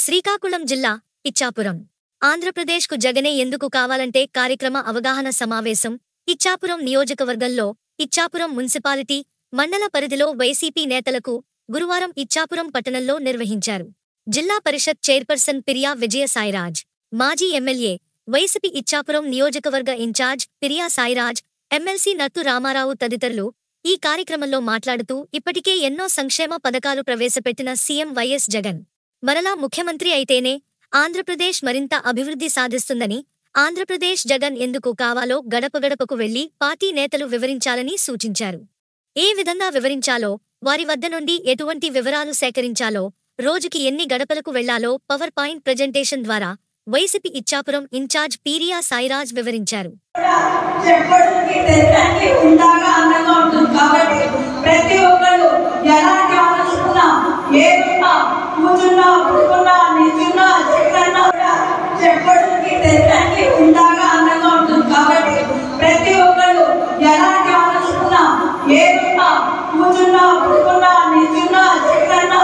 శ్రీకాకుళం జిల్లా ఇచ్చాపురం ఆంధ్రప్రదేశ్కు జగనే ఎందుకు కావాలంటే కార్యక్రమ అవగాహన సమావేశం ఇచ్చాపురం నియోజకవర్గంలో ఇచ్చాపురం మున్సిపాలిటీ మండల పరిధిలో వైసీపీ నేతలకు గురువారం ఇచ్చాపురం పట్టణంలో నిర్వహించారు. జిల్లా పరిషత్ చైర్పర్సన్ పిరియా విజయ సాయిరాజ్, మాజీ ఎమ్మెల్యే, వైసీపీ ఇచ్చాపురం నియోజకవర్గ ఇన్ఛార్జ్ పిరియా సాయిరాజ్, ఎమ్మెల్సీ నత్తు రామారావు తదితరులు ఈ కార్యక్రమంలో మాట్లాడుతూ ఇప్పటికే ఎన్నో సంక్షేమ పథకాలు ప్రవేశపెట్టిన సీఎం వైఎస్ జగన్ మరలా ముఖ్యమంత్రి అయితేనే ఆంధ్రప్రదేశ్ మరింత అభివృద్ధి సాధిస్తుందని, ఆంధ్రప్రదేశ్ జగన్ ఎందుకు కావాలో గడప గడపకు వెళ్లి పార్టీ నేతలు వివరించాలని సూచించారు. ఏ విధంగా వివరించాలో, వారి వద్ద నుండి ఎటువంటి వివరాలు సేకరించాలో, రోజుకి ఎన్ని గడపలకు వెళ్లాలో పవర్ పాయింట్ ప్రెజెంటేషన్ ద్వారా వైసీపీ ఇచ్చాపురం ఇన్ఛార్జ్ పిరియా సాయిరాజ్ వివరించారు. ప్రతి ఒక్కరు ఎలాంటి ఆలోచన ఏదున్నా కూర్చున్నా పడుకున్నా నిల్చున్నా ఎక్కడన్నా కూడా చెప్పడానికి తెచ్చడానికి ఉండాగా అందంగా ఉంటుంది. కాబట్టి ప్రతి ఒక్కరు ఎలాంటి ఆలోచన ఏదున్నా కూర్చున్నా పడుకున్నా నిల్చున్నా ఎక్కడన్నా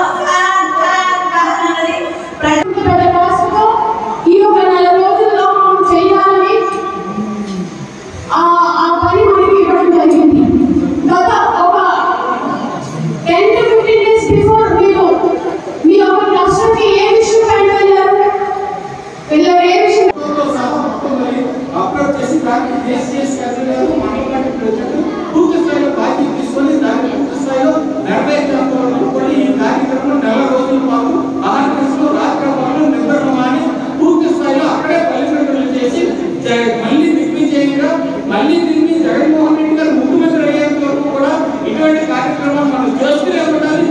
మళ్ళీ దీన్ని జగన్మోహన్ రెడ్డి గారు ముఖ్యమంత్రి అయ్యేంత వరకు కూడా ఇటువంటి కార్యక్రమం మనం చేస్తూనే ఉండాలి.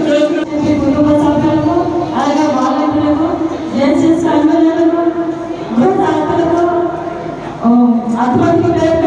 అలాగే వాలంటీర్లకు, జెన్సెస్ కన్వీనర్లకు, అటువంటి